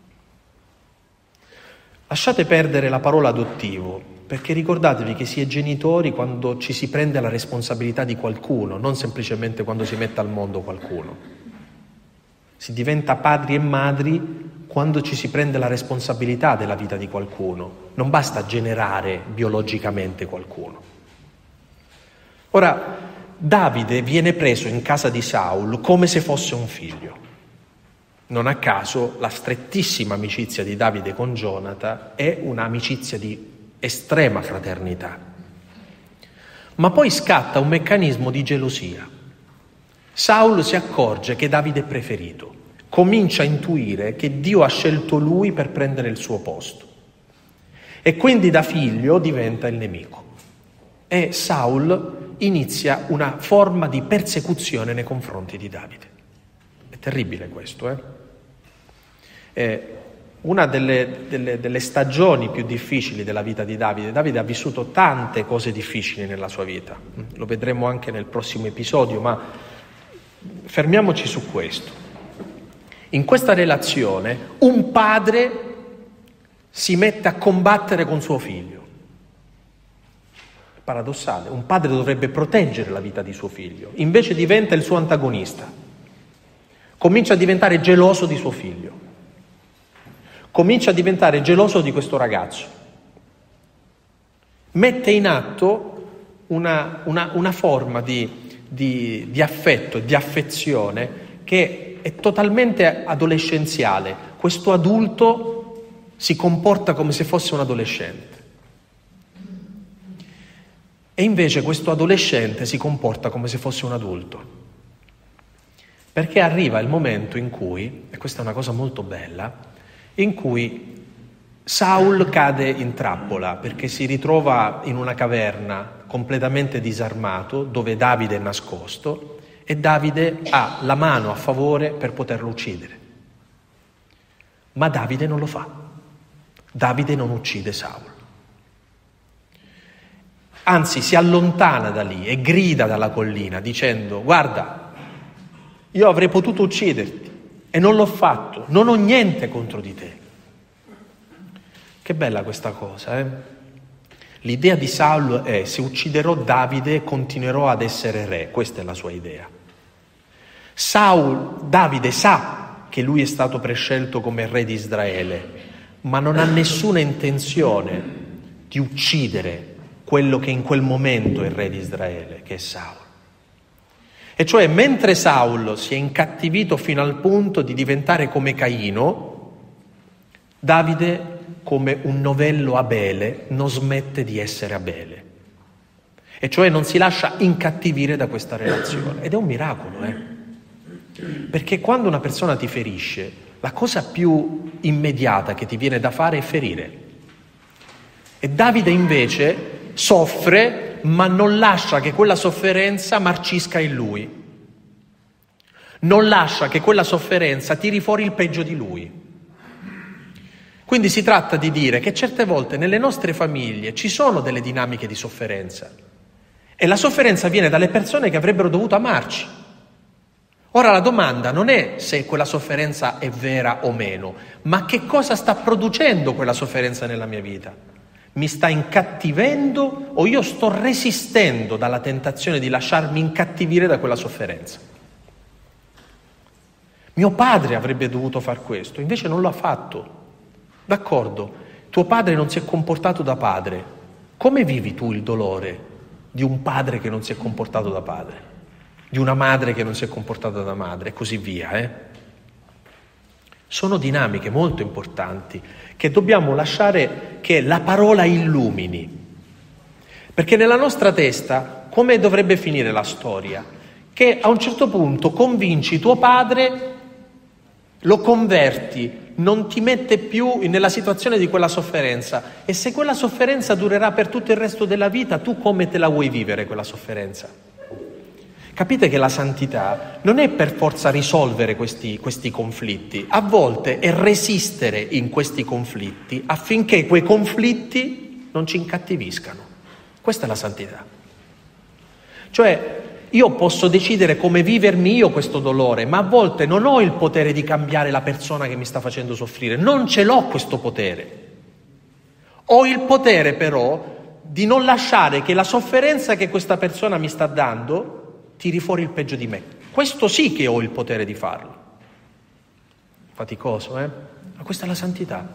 Lasciate perdere la parola adottivo, perché ricordatevi che si è genitori quando ci si prende la responsabilità di qualcuno, non semplicemente quando si mette al mondo qualcuno. Si diventa padri e madri quando ci si prende la responsabilità della vita di qualcuno. Non basta generare biologicamente qualcuno. Ora, Davide viene preso in casa di Saul come se fosse un figlio. Non a caso la strettissima amicizia di Davide con Gionata è un'amicizia di estrema fraternità. Ma poi scatta un meccanismo di gelosia. Saul si accorge che Davide è preferito, comincia a intuire che Dio ha scelto lui per prendere il suo posto e quindi da figlio diventa il nemico. E Saul inizia una forma di persecuzione nei confronti di Davide. È terribile questo, eh? È una delle, delle, delle stagioni più difficili della vita di Davide. Davide ha vissuto tante cose difficili nella sua vita, lo vedremo anche nel prossimo episodio, ma fermiamoci su questo. In questa relazione un padre si mette a combattere con suo figlio. È paradossale, un padre dovrebbe proteggere la vita di suo figlio, invece diventa il suo antagonista. Comincia a diventare geloso di suo figlio. Comincia a diventare geloso di questo ragazzo. Mette in atto una, una, una forma di, di, di affetto, di affezione che è totalmente adolescenziale. Questo adulto si comporta come se fosse un adolescente. E invece questo adolescente si comporta come se fosse un adulto. Perché arriva il momento in cui, e questa è una cosa molto bella, in cui Saul cade in trappola perché si ritrova in una caverna completamente disarmato dove Davide è nascosto e Davide ha la mano a favore per poterlo uccidere. Ma Davide non lo fa. Davide non uccide Saul. Anzi, si allontana da lì e grida dalla collina dicendo: guarda, io avrei potuto ucciderti e non l'ho fatto, non ho niente contro di te. Che bella questa cosa, eh? L'idea di Saul è: se ucciderò Davide continuerò ad essere re. Questa è la sua idea. Saul, Davide sa che lui è stato prescelto come re di Israele, ma non ha nessuna intenzione di uccidere quello che in quel momento è il re di Israele, che è Saul. E cioè, mentre Saul si è incattivito fino al punto di diventare come Caino, Davide, come un novello Abele, non smette di essere Abele. E cioè non si lascia incattivire da questa relazione. Ed è un miracolo, eh? Perché quando una persona ti ferisce, la cosa più immediata che ti viene da fare è ferire. E Davide invece soffre, ma non lascia che quella sofferenza marcisca in lui. Non lascia che quella sofferenza tiri fuori il peggio di lui. Quindi si tratta di dire che certe volte nelle nostre famiglie ci sono delle dinamiche di sofferenza e la sofferenza viene dalle persone che avrebbero dovuto amarci. Ora la domanda non è se quella sofferenza è vera o meno, ma che cosa sta producendo quella sofferenza nella mia vita. Mi sta incattivendo o io sto resistendo dalla tentazione di lasciarmi incattivire da quella sofferenza? Mio padre avrebbe dovuto far questo, invece non lo ha fatto. D'accordo, tuo padre non si è comportato da padre. Come vivi tu il dolore di un padre che non si è comportato da padre? Di una madre che non si è comportata da madre e così via, eh? Sono dinamiche molto importanti che dobbiamo lasciare che la parola illumini. Perché nella nostra testa, come dovrebbe finire la storia? Che a un certo punto convinci tuo padre, lo converti, non ti mette più nella situazione di quella sofferenza. E se quella sofferenza durerà per tutto il resto della vita, tu come te la vuoi vivere quella sofferenza? Capite che la santità non è per forza risolvere questi, questi conflitti, a volte è resistere in questi conflitti affinché quei conflitti non ci incattiviscano. Questa è la santità. Cioè, Io posso decidere come vivermi io questo dolore, ma a volte non ho il potere di cambiare la persona che mi sta facendo soffrire, non ce l'ho questo potere. Ho il potere però di non lasciare che la sofferenza che questa persona mi sta dando tiri fuori il peggio di me. Questo sì che ho il potere di farlo. Faticoso, eh? Ma questa è la santità.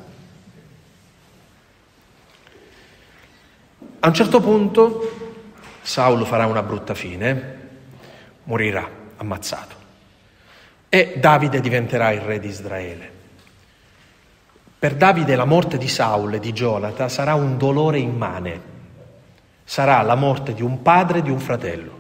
A un certo punto Saulo farà una brutta fine, morirà ammazzato e Davide diventerà il re di Israele. Per Davide la morte di Saulo e di Gionata sarà un dolore immane, sarà la morte di un padre e di un fratello.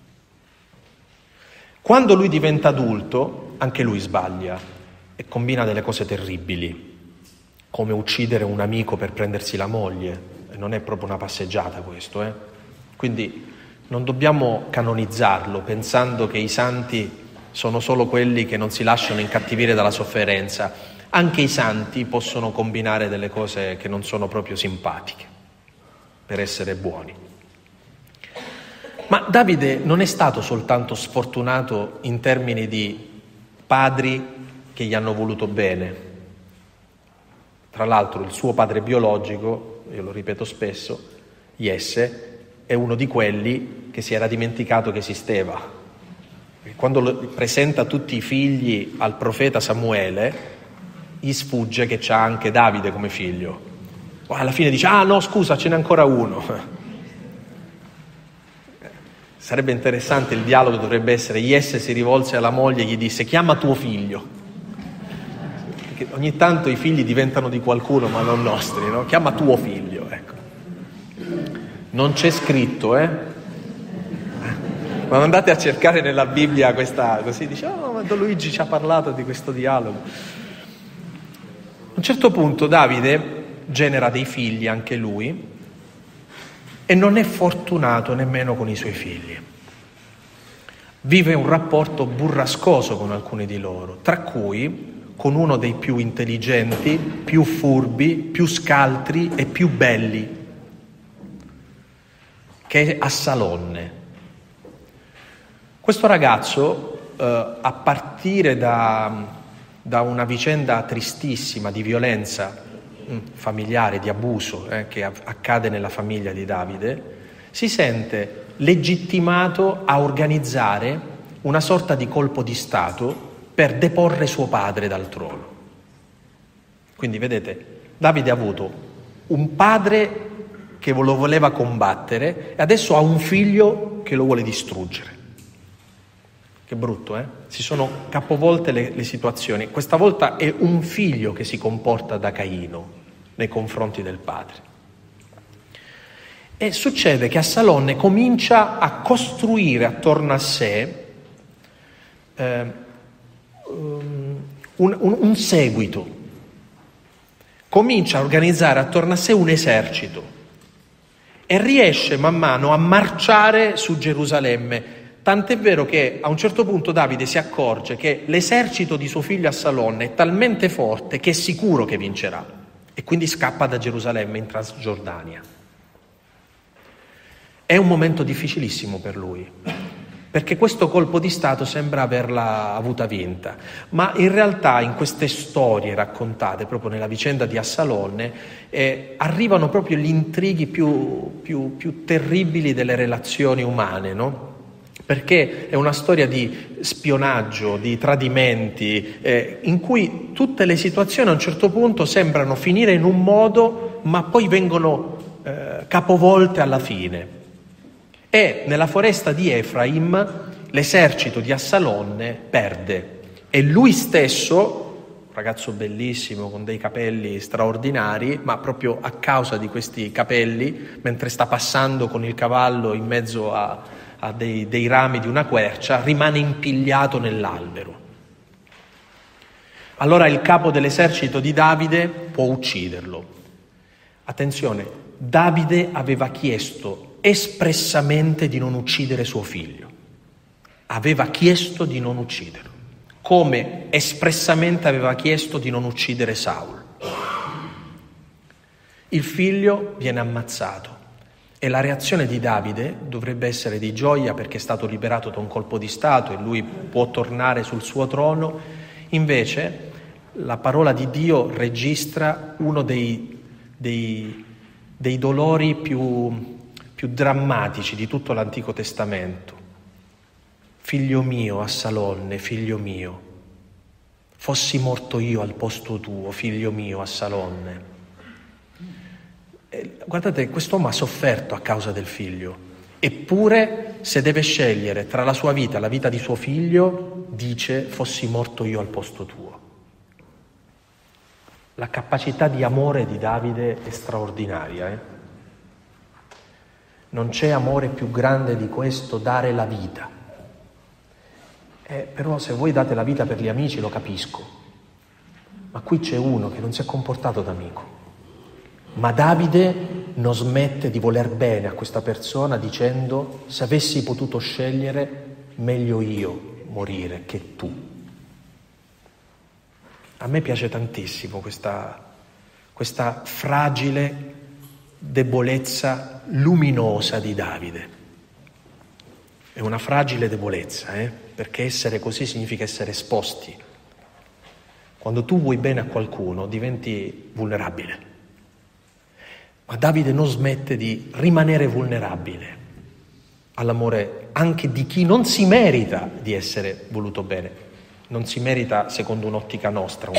Quando lui diventa adulto, anche lui sbaglia e combina delle cose terribili, come uccidere un amico per prendersi la moglie. E non è proprio una passeggiata questo, eh? Quindi non dobbiamo canonizzarlo pensando che i santi sono solo quelli che non si lasciano incattivire dalla sofferenza. Anche i santi possono combinare delle cose che non sono proprio simpatiche per essere buoni. Ma Davide non è stato soltanto sfortunato in termini di padri che gli hanno voluto bene. Tra l'altro il suo padre biologico, io lo ripeto spesso, Jesse, è uno di quelli che si era dimenticato che esisteva. Quando presenta tutti i figli al profeta Samuele, gli sfugge che c'ha anche Davide come figlio. Alla fine dice, ah no scusa, ce n'è ancora uno. Sarebbe interessante, il dialogo dovrebbe essere, Jesse si rivolse alla moglie e gli disse, chiama tuo figlio. Perché ogni tanto i figli diventano di qualcuno ma non nostri, no? Chiama tuo figlio, ecco. Non c'è scritto, eh? Quando andate a cercare nella Bibbia questa, così dice, oh ma Don Luigi ci ha parlato di questo dialogo. A un certo punto Davide genera dei figli anche lui e non è fortunato nemmeno con i suoi figli. Vive un rapporto burrascoso con alcuni di loro, tra cui con uno dei più intelligenti, più furbi, più scaltri e più belli, che è Assalonne. Questo ragazzo, eh, a partire da... da una vicenda tristissima di violenza mh, familiare, di abuso eh, che accade nella famiglia di Davide, si sente legittimato a organizzare una sorta di colpo di Stato per deporre suo padre dal trono. Quindi vedete, Davide ha avuto un padre che lo voleva combattere e adesso ha un figlio che lo vuole distruggere. Che brutto, eh? Si sono capovolte le, le situazioni. Questa volta è un figlio che si comporta da Caino nei confronti del padre. E succede che Assalonne comincia a costruire attorno a sé eh, un, un, un seguito. Comincia a organizzare attorno a sé un esercito e riesce man mano a marciare su Gerusalemme. Tant'è vero che a un certo punto Davide si accorge che l'esercito di suo figlio Assalonne è talmente forte che è sicuro che vincerà e quindi scappa da Gerusalemme in Transgiordania. È un momento difficilissimo per lui, perché questo colpo di Stato sembra averla avuta vinta, ma in realtà in queste storie raccontate proprio nella vicenda di Assalonne eh, arrivano proprio gli intrighi più, più, più terribili delle relazioni umane, no? Perché è una storia di spionaggio, di tradimenti, eh, in cui tutte le situazioni a un certo punto sembrano finire in un modo, ma poi vengono eh, capovolte alla fine. E nella foresta di Efraim l'esercito di Assalonne perde e lui stesso, un ragazzo bellissimo con dei capelli straordinari, ma proprio a causa di questi capelli, mentre sta passando con il cavallo in mezzo a a dei, dei rami di una quercia, rimane impigliato nell'albero. Allora il capo dell'esercito di Davide può ucciderlo. Attenzione, Davide aveva chiesto espressamente di non uccidere suo figlio. Aveva chiesto di non ucciderlo, come espressamente aveva chiesto di non uccidere Saulo. Il figlio viene ammazzato E la reazione di Davide dovrebbe essere di gioia perché è stato liberato da un colpo di stato e lui può tornare sul suo trono. Invece la parola di Dio registra uno dei, dei, dei dolori più, più drammatici di tutto l'Antico Testamento. Figlio mio, Assalonne, figlio mio, fossi morto io al posto tuo, figlio mio, Assalonne. E, guardate, quest'uomo ha sofferto a causa del figlio, eppure se deve scegliere tra la sua vita e la vita di suo figlio, dice fossi morto io al posto tuo. La capacità di amore di Davide è straordinaria. Eh? Non c'è amore più grande di questo, dare la vita. Eh, però se voi date la vita per gli amici lo capisco, ma qui c'è uno che non si è comportato da amico. Ma Davide non smette di voler bene a questa persona dicendo: se avessi potuto scegliere, meglio io morire che tu. A me piace tantissimo questa, questa fragile debolezza luminosa di Davide. È una fragile debolezza, eh? Perché essere così significa essere esposti. Quando tu vuoi bene a qualcuno diventi vulnerabile. Ma Davide non smette di rimanere vulnerabile all'amore anche di chi non si merita di essere voluto bene. Non si merita secondo un'ottica nostra.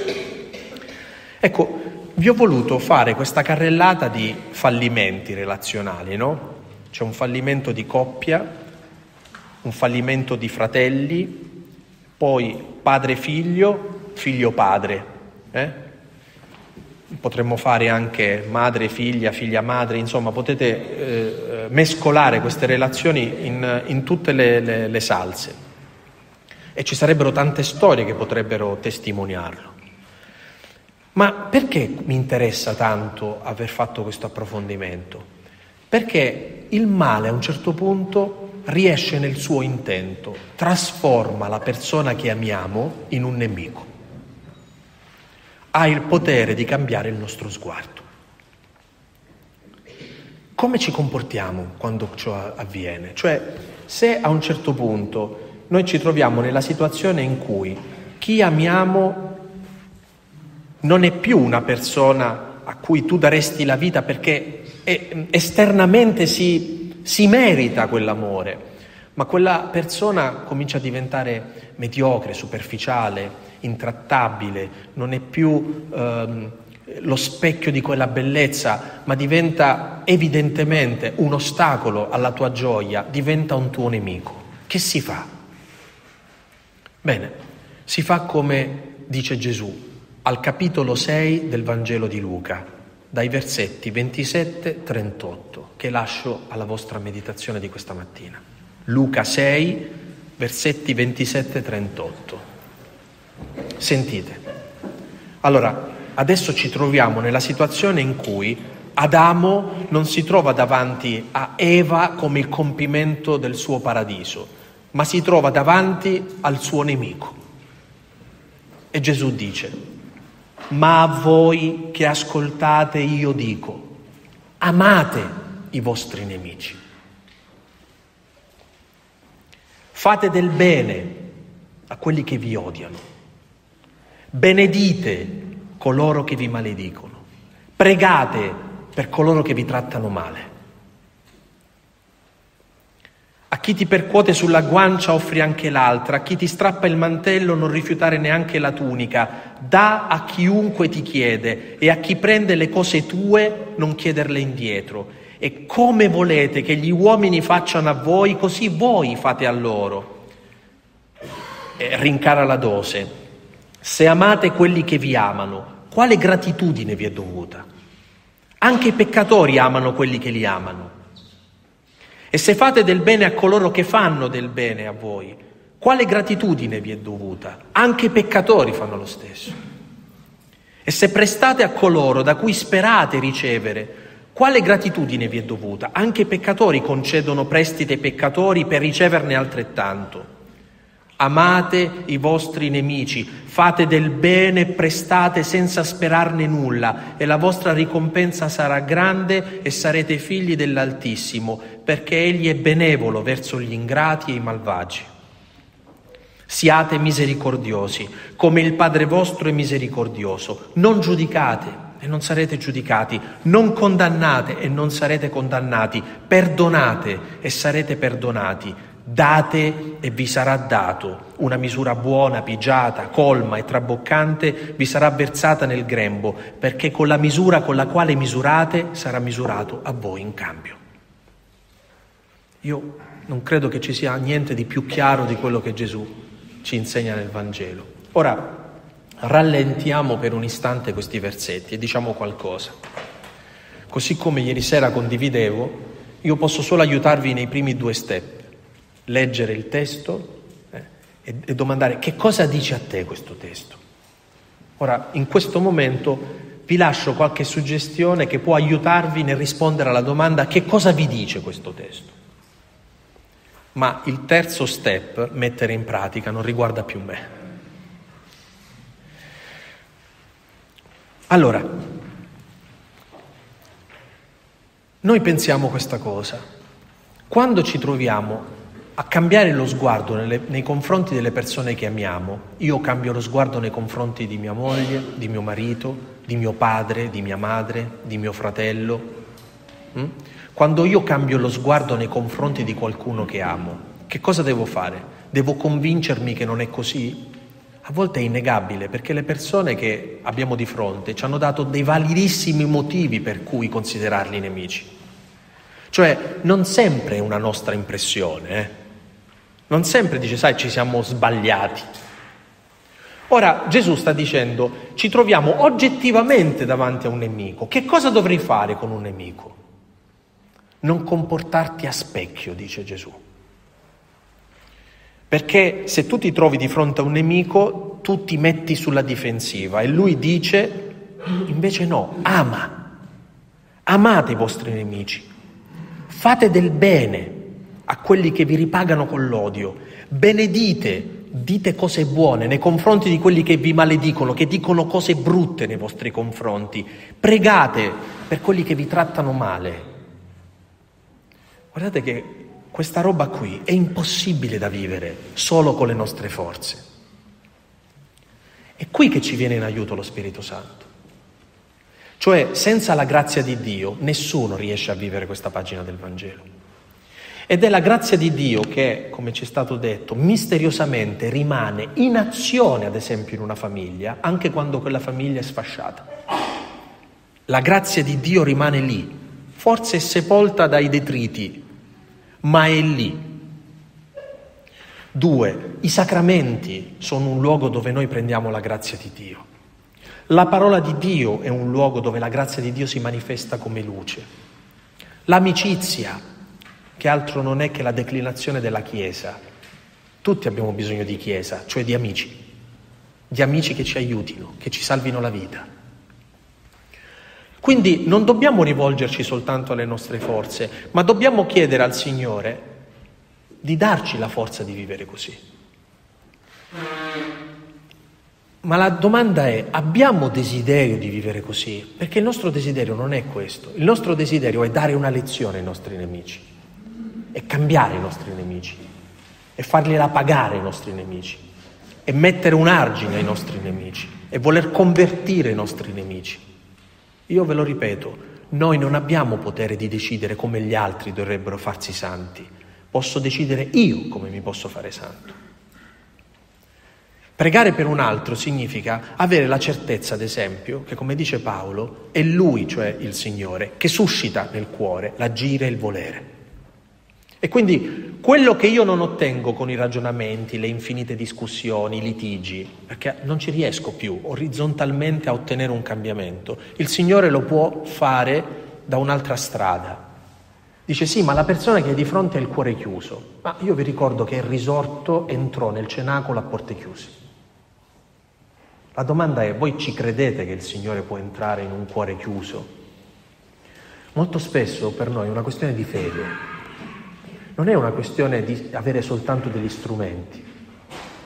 Ecco, vi ho voluto fare questa carrellata di fallimenti relazionali, no? C'è un fallimento di coppia, un fallimento di fratelli, poi padre-figlio, figlio-padre. Eh? Potremmo fare anche madre-figlia, figlia-madre, insomma potete eh, mescolare queste relazioni in, in tutte le, le, le salse. E ci sarebbero tante storie che potrebbero testimoniarlo. Ma perché mi interessa tanto aver fatto questo approfondimento? Perché il male a un certo punto riesce nel suo intento, trasforma la persona che amiamo in un nemico. Ha il potere di cambiare il nostro sguardo. Come ci comportiamo quando ciò avviene? Cioè, se a un certo punto noi ci troviamo nella situazione in cui chi amiamo non è più una persona a cui tu daresti la vita perché esternamente si, si merita quell'amore, ma quella persona comincia a diventare mediocre, superficiale, intrattabile, non è più ehm, lo specchio di quella bellezza, ma diventa evidentemente un ostacolo alla tua gioia, diventa un tuo nemico. Che si fa? Bene, si fa come dice Gesù al capitolo sei del Vangelo di Luca, dai versetti ventisette trentotto, che lascio alla vostra meditazione di questa mattina. Luca sei, versetti ventisette trentotto. Sentite. Allora, adesso ci troviamo nella situazione in cui Adamo non si trova davanti a Eva come il compimento del suo paradiso, ma si trova davanti al suo nemico. E Gesù dice: ma a voi che ascoltate io dico, amate i vostri nemici. Fate del bene a quelli che vi odiano. Benedite coloro che vi maledicono. Pregate per coloro che vi trattano male. A chi ti percuote sulla guancia offri anche l'altra, a chi ti strappa il mantello non rifiutare neanche la tunica. Dà a chiunque ti chiede e a chi prende le cose tue non chiederle indietro. E come volete che gli uomini facciano a voi, così voi fate a loro. E rincara la dose. Se amate quelli che vi amano, quale gratitudine vi è dovuta? Anche i peccatori amano quelli che li amano. E se fate del bene a coloro che fanno del bene a voi, quale gratitudine vi è dovuta? Anche i peccatori fanno lo stesso. E se prestate a coloro da cui sperate ricevere, quale gratitudine vi è dovuta? Anche i peccatori concedono prestiti ai peccatori per riceverne altrettanto. Amate i vostri nemici, fate del bene e prestate senza sperarne nulla, e la vostra ricompensa sarà grande e sarete figli dell'Altissimo, perché Egli è benevolo verso gli ingrati e i malvagi. Siate misericordiosi, come il Padre vostro è misericordioso. Non giudicate e non sarete giudicati, non condannate e non sarete condannati, perdonate e sarete perdonati, date e vi sarà dato, una misura buona, pigiata, colma e traboccante vi sarà versata nel grembo, perché con la misura con la quale misurate sarà misurato a voi in cambio. Io non credo che ci sia niente di più chiaro di quello che Gesù ci insegna nel Vangelo. Ora, rallentiamo per un istante questi versetti e diciamo qualcosa. Così come ieri sera condividevo, io posso solo aiutarvi nei primi due step. Leggere il testo eh, e, e domandare: che cosa dice a te questo testo? Ora, in questo momento vi lascio qualche suggestione che può aiutarvi nel rispondere alla domanda: che cosa vi dice questo testo? Ma il terzo step, mettere in pratica, non riguarda più me. Allora, noi pensiamo questa cosa: quando ci troviamo a cambiare lo sguardo nelle, nei confronti delle persone che amiamo, io cambio lo sguardo nei confronti di mia moglie, di mio marito, di mio padre, di mia madre, di mio fratello. Mm? Quando io cambio lo sguardo nei confronti di qualcuno che amo, che cosa devo fare? Devo convincermi che non è così? A volte è innegabile, perché le persone che abbiamo di fronte ci hanno dato dei validissimi motivi per cui considerarli nemici. Cioè, non sempre è una nostra impressione, eh? Non sempre dice, sai, ci siamo sbagliati. Ora, Gesù sta dicendo, ci troviamo oggettivamente davanti a un nemico. Che cosa dovrei fare con un nemico? Non comportarti a specchio, dice Gesù. Perché se tu ti trovi di fronte a un nemico, tu ti metti sulla difensiva, e lui dice, invece no, ama. Amate i vostri nemici. Fate del bene a quelli che vi ripagano con l'odio. Benedite, dite cose buone nei confronti di quelli che vi maledicono, che dicono cose brutte nei vostri confronti. Pregate per quelli che vi trattano male. Guardate che questa roba qui è impossibile da vivere solo con le nostre forze. È qui che ci viene in aiuto lo Spirito Santo. Cioè, senza la grazia di Dio, nessuno riesce a vivere questa pagina del Vangelo. Ed è la grazia di Dio che, come ci è stato detto, misteriosamente rimane in azione, ad esempio, in una famiglia, anche quando quella famiglia è sfasciata. La grazia di Dio rimane lì, forse è sepolta dai detriti, ma è lì. Due, i sacramenti sono un luogo dove noi prendiamo la grazia di Dio. La parola di Dio è un luogo dove la grazia di Dio si manifesta come luce. L'amicizia, che altro non è che la declinazione della Chiesa. Tutti abbiamo bisogno di Chiesa, cioè di amici, di amici che ci aiutino, che ci salvino la vita. Quindi non dobbiamo rivolgerci soltanto alle nostre forze, ma dobbiamo chiedere al Signore di darci la forza di vivere così. Ma la domanda è, abbiamo desiderio di vivere così? Perché il nostro desiderio non è questo. Il nostro desiderio è dare una lezione ai nostri nemici, è cambiare i nostri nemici, è fargliela pagare ai nostri nemici, è mettere un argine ai nostri nemici, è voler convertire i nostri nemici. Io ve lo ripeto, noi non abbiamo potere di decidere come gli altri dovrebbero farsi santi. Posso decidere io come mi posso fare santo. Pregare per un altro significa avere la certezza, ad esempio, che, come dice Paolo, è Lui, cioè il Signore, che suscita nel cuore l'agire e il volere. E quindi quello che io non ottengo con i ragionamenti, le infinite discussioni, i litigi, perché non ci riesco più orizzontalmente a ottenere un cambiamento, il Signore lo può fare da un'altra strada. Dice sì, ma la persona che è di fronte ha il cuore chiuso. Ma io vi ricordo che il risorto entrò nel cenacolo a porte chiuse. La domanda è, voi ci credete che il Signore può entrare in un cuore chiuso? Molto spesso per noi è una questione di fede, non è una questione di avere soltanto degli strumenti.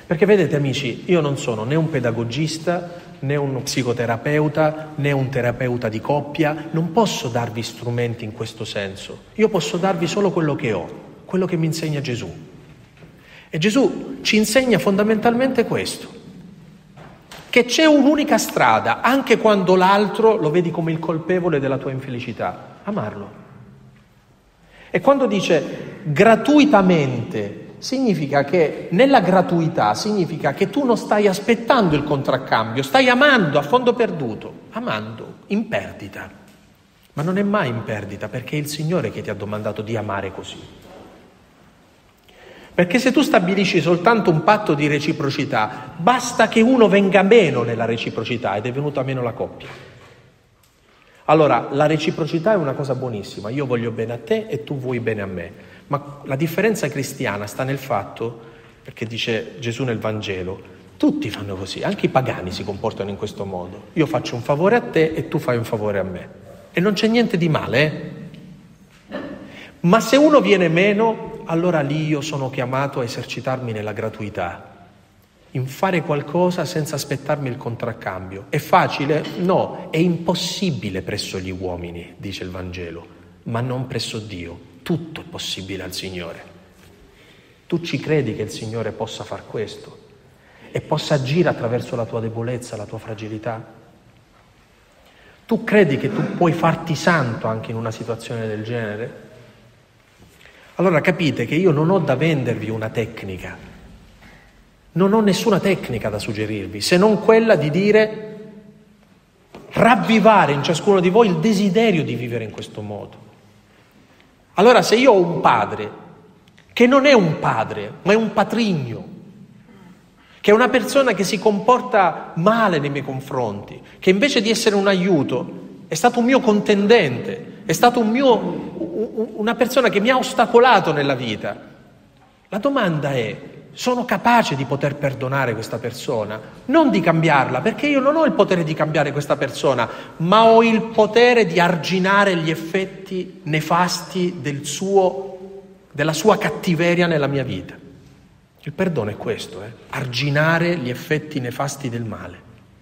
Perché vedete amici, io non sono né un pedagogista, né uno psicoterapeuta, né un terapeuta di coppia, non posso darvi strumenti in questo senso. Io posso darvi solo quello che ho, quello che mi insegna Gesù. E Gesù ci insegna fondamentalmente questo, che c'è un'unica strada, anche quando l'altro lo vedi come il colpevole della tua infelicità, amarlo. E quando dice gratuitamente, significa che nella gratuità significa che tu non stai aspettando il contraccambio, stai amando a fondo perduto, amando in perdita. Ma non è mai in perdita, perché è il Signore che ti ha domandato di amare così. Perché se tu stabilisci soltanto un patto di reciprocità, basta che uno venga meno nella reciprocità ed è venuta meno la coppia. Allora, la reciprocità è una cosa buonissima, io voglio bene a te e tu vuoi bene a me. Ma la differenza cristiana sta nel fatto, perché dice Gesù nel Vangelo, tutti fanno così, anche i pagani si comportano in questo modo. Io faccio un favore a te e tu fai un favore a me. E non c'è niente di male, eh? Ma se uno viene meno, allora lì io sono chiamato a esercitarmi nella gratuità, in fare qualcosa senza aspettarmi il contraccambio. È facile? No, è impossibile presso gli uomini, dice il Vangelo, ma non presso Dio. Tutto è possibile al Signore. Tu ci credi che il Signore possa far questo e possa agire attraverso la tua debolezza, la tua fragilità? Tu credi che tu puoi farti santo anche in una situazione del genere? Allora capite che io non ho da vendervi una tecnica, non ho nessuna tecnica da suggerirvi, se non quella di dire, ravvivare in ciascuno di voi il desiderio di vivere in questo modo. Allora se io ho un padre che non è un padre, ma è un patrigno, che è una persona che si comporta male nei miei confronti, che invece di essere un aiuto è stato un mio contendente, è stato un mio, una persona che mi ha ostacolato nella vita, la domanda è, sono capace di poter perdonare questa persona? Non di cambiarla, perché io non ho il potere di cambiare questa persona, ma ho il potere di arginare gli effetti nefasti del suo, della sua cattiveria nella mia vita. Il perdono è questo, eh? Arginare gli effetti nefasti del male.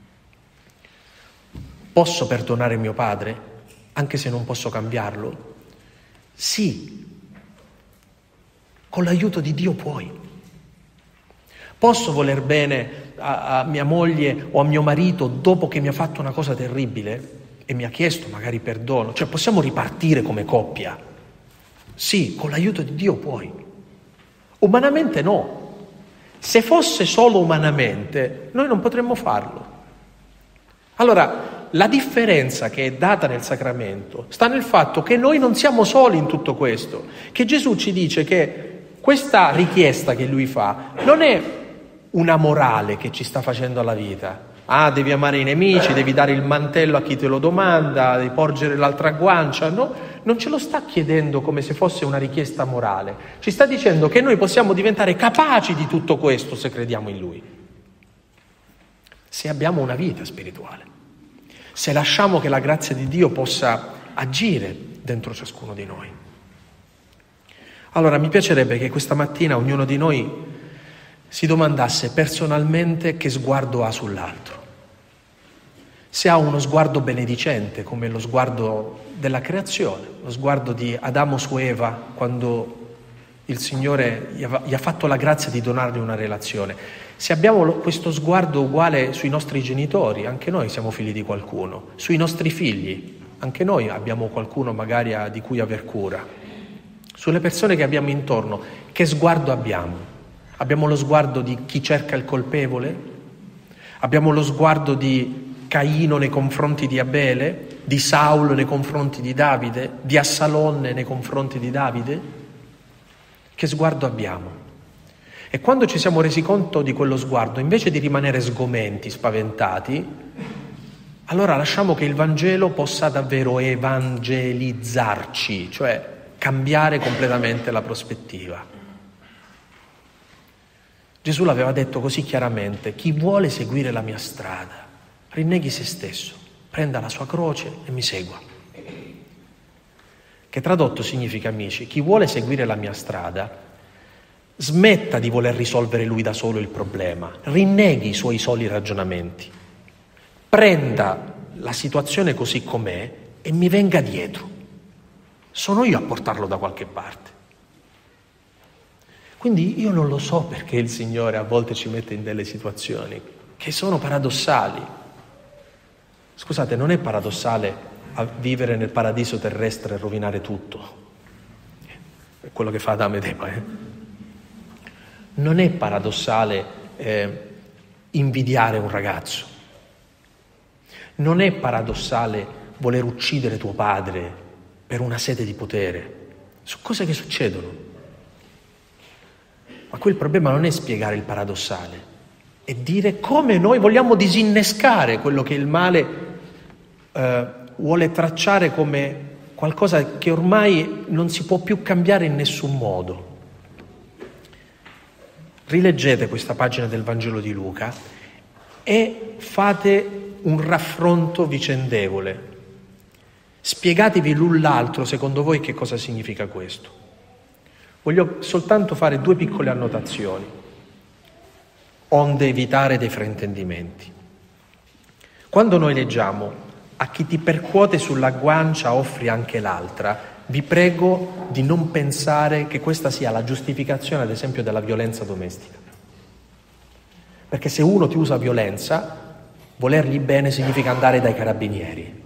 Posso perdonare mio padre, anche se non posso cambiarlo? Sì, con l'aiuto di Dio puoi. Posso voler bene a, a mia moglie o a mio marito dopo che mi ha fatto una cosa terribile e mi ha chiesto magari perdono? Cioè possiamo ripartire come coppia? Sì, con l'aiuto di Dio puoi. Umanamente no. Se fosse solo umanamente, noi non potremmo farlo. Allora, la differenza che è data nel sacramento sta nel fatto che noi non siamo soli in tutto questo, che Gesù ci dice che questa richiesta che lui fa non è una morale che ci sta facendo alla vita. Ah, devi amare i nemici, devi dare il mantello a chi te lo domanda, devi porgere l'altra guancia. No, non ce lo sta chiedendo come se fosse una richiesta morale. Ci sta dicendo che noi possiamo diventare capaci di tutto questo se crediamo in Lui. Se abbiamo una vita spirituale. Se lasciamo che la grazia di Dio possa agire dentro ciascuno di noi. Allora mi piacerebbe che questa mattina ognuno di noi si domandasse personalmente che sguardo ha sull'altro. Se ha uno sguardo benedicente, come lo sguardo della creazione, lo sguardo di Adamo su Eva, quando il Signore gli ha fatto la grazia di donargli una relazione. Se abbiamo questo sguardo uguale sui nostri genitori, anche noi siamo figli di qualcuno, sui nostri figli, anche noi abbiamo qualcuno magari di cui aver cura, sulle persone che abbiamo intorno, che sguardo abbiamo? Abbiamo lo sguardo di chi cerca il colpevole? Abbiamo lo sguardo di Caino nei confronti di Abele, di Saulo nei confronti di Davide, di Assalonne nei confronti di Davide? Che sguardo abbiamo? E quando ci siamo resi conto di quello sguardo, invece di rimanere sgomenti, spaventati, allora lasciamo che il Vangelo possa davvero evangelizzarci, cioè cambiare completamente la prospettiva. Gesù l'aveva detto così chiaramente: chi vuole seguire la mia strada, rinneghi se stesso, prenda la sua croce e mi segua. Che tradotto significa, amici, chi vuole seguire la mia strada Smetta di voler risolvere lui da solo il problema, rinneghi i suoi soli ragionamenti, prenda la situazione così com'è e mi venga dietro. Sono io a portarlo da qualche parte. Quindi io non lo so perché il Signore a volte ci mette in delle situazioni che sono paradossali. Scusate, non è paradossale a vivere nel paradiso terrestre e rovinare tutto. È quello che fa Adamo ed Eva, eh? Non è paradossale eh, invidiare un ragazzo. Non è paradossale voler uccidere tuo padre per una sete di potere. Sono cose che succedono. Ma qui il problema non è spiegare il paradossale, è dire come noi vogliamo disinnescare quello che il male eh, vuole tracciare come qualcosa che ormai non si può più cambiare in nessun modo. Rileggete questa pagina del Vangelo di Luca e fate un raffronto vicendevole. Spiegatevi l'un l'altro, secondo voi, che cosa significa questo. Voglio soltanto fare due piccole annotazioni, onde evitare dei fraintendimenti. Quando noi leggiamo "a chi ti percuote sulla guancia offri anche l'altra", vi prego di non pensare che questa sia la giustificazione, ad esempio, della violenza domestica. Perché se uno ti usa violenza, volergli bene significa andare dai carabinieri.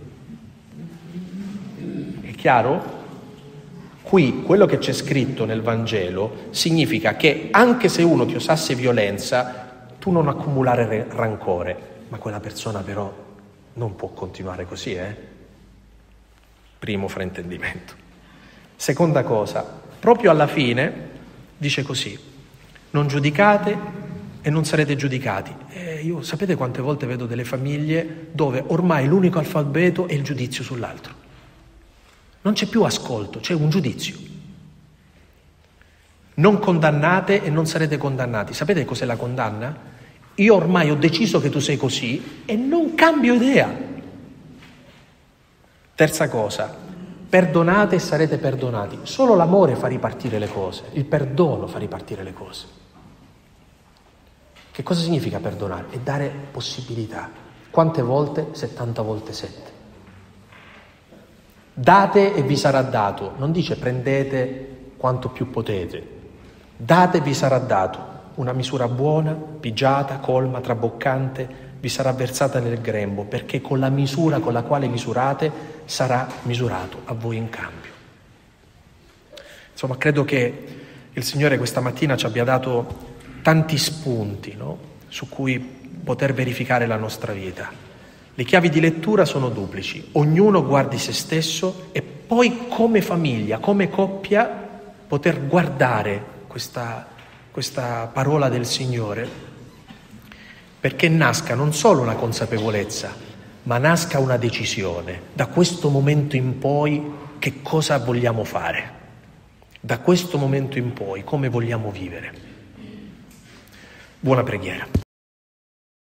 È chiaro? Qui quello che c'è scritto nel Vangelo significa che anche se uno ti usasse violenza, tu non accumulare rancore. Ma quella persona però non può continuare così, eh? Primo fraintendimento. Seconda cosa, proprio alla fine dice così: non giudicate e non sarete giudicati. E io sapete quante volte vedo delle famiglie dove ormai l'unico alfabeto è il giudizio sull'altro. Non c'è più ascolto, c'è un giudizio. Non condannate e non sarete condannati. Sapete cos'è la condanna? Io ormai ho deciso che tu sei così e non cambio idea. Terza cosa, perdonate e sarete perdonati. Solo l'amore fa ripartire le cose, il perdono fa ripartire le cose. Che cosa significa perdonare? È dare possibilità. Quante volte? settanta volte sette. Date e vi sarà dato. Non dice prendete quanto più potete. Date e vi sarà dato. Una misura buona, pigiata, colma, traboccante, vi sarà versata nel grembo, perché con la misura con la quale misurate sarà misurato a voi in cambio. Insomma, credo che il Signore questa mattina ci abbia dato tanti spunti, no? Su cui poter verificare la nostra vita. Le chiavi di lettura sono duplici: ognuno guardi se stesso e poi come famiglia, come coppia, poter guardare questa, questa parola del Signore, perché nasca non solo una consapevolezza, ma nasca una decisione. Da questo momento in poi che cosa vogliamo fare? Da questo momento in poi come vogliamo vivere? Buona preghiera.